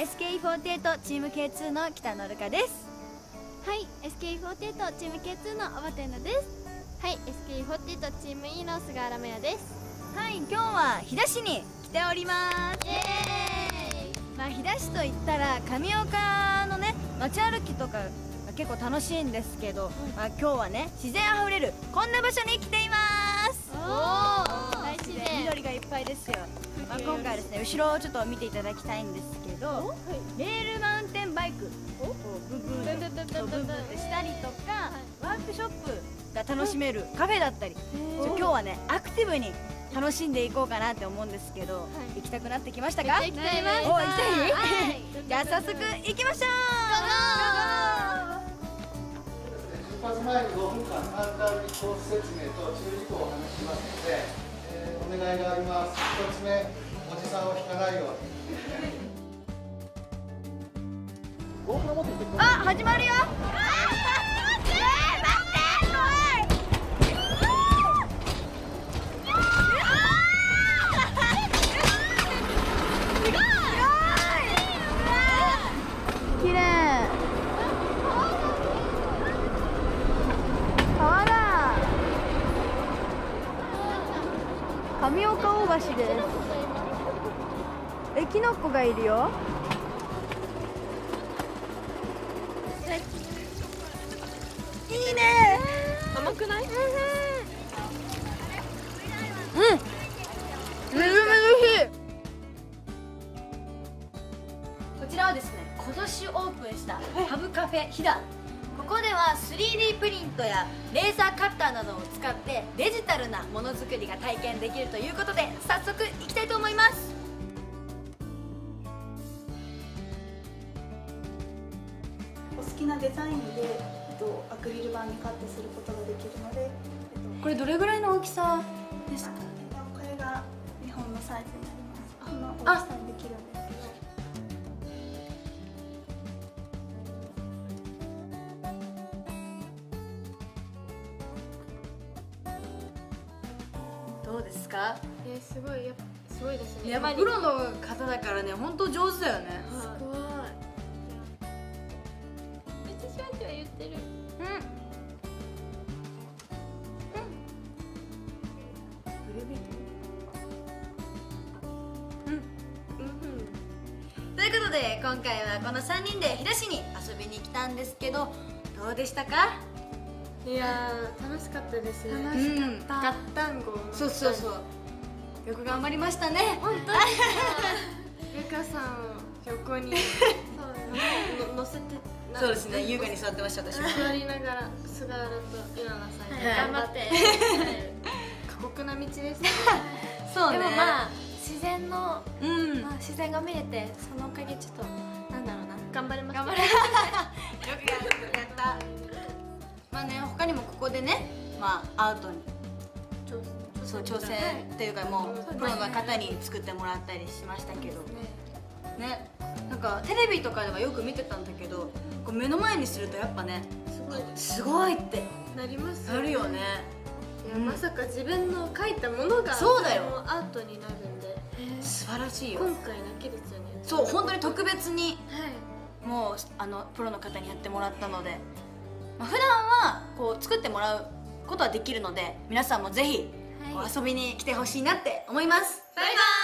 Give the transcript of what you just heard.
SKE48 チーム K2 の北野るかです。 はい、SKE48 チーム K2 の小畑菜です。はい、SKE48 チーム E の菅原芽也です。 はい、今日は飛騨市に来ております。イエーイ。飛騨市といったら上岡のね街歩きとかが結構楽しいんですけど、今日はね自然あふれるこんな場所に来ています。大自然、緑がいっぱいですよ。今回はですね、後ろをちょっと見ていただきたいんですけど、レールマウンテンバイクをブンブンってしたりとか、ワークショップが楽しめるカフェだったり、今日はねアクティブに楽しんでいこうかなって思うんですけど、行きたくなってきましたか？ 行きたいます。 お、行きたい？じゃあ早速行きましょう。 出発前に5分間参加コース説明と注意事項をお話しますので、お願いがあります。1つ目、おじさんを引かないように。 あ、始まるよ。綺麗。川だ。上岡大橋です。キノコがいるよ。いいね。 甘くない？ うん。めちゃめちゃ美味しい。こちらはですね、今年オープンしたハブカフェ飛騨。ここでは 3D プリントやレーザーカッターなどを使ってデジタルなものづくりが体験できるということで、早速行きたいと思います。 お好きなデザインで、アクリル板にカットすることができるので、 これどれぐらいの大きさですか？ これが日本のサイズになります。この大きさにできるんですけど。 どうですか？ すごい、すごいですね。 やっぱプロの方だからね、本当上手だよね。 すごい。めっちゃシャンシャン言ってる。 ということで今回はこの3人で飛騨市に遊びに来たんですけど、どうでしたか？ いやー、楽しかったですね。 楽しかった。 ガッタンゴの。 そうそうそう。よく頑張りましたね。 本当に。ゆかさんを横に乗せて。 そうですね。優雅に座ってました私も。 座りながら菅原と稲田さんに頑張って。過酷な道ですね。 そうね。 でも自然の自然が見れて、そのおかげちょっとなんだろうな、頑張れました。頑張れ。よくやった。他にもここでね、アートに挑戦っていうか、もうプロの方に作ってもらったりしましたけどね。なんかテレビとかではよく見てたんだけど、こう目の前にするとやっぱね、すごいってなります。 なるよね。 いや、まさか自分の描いたものがそうだよ、 アートになるんで素晴らしいよ。 今回だけですよね。 そう、本当に特別にもうプロの方にやってもらったので、普段はこう作ってもらうことはできるので、皆さんもぜひ遊びに来てほしいなって思います。バイバイ。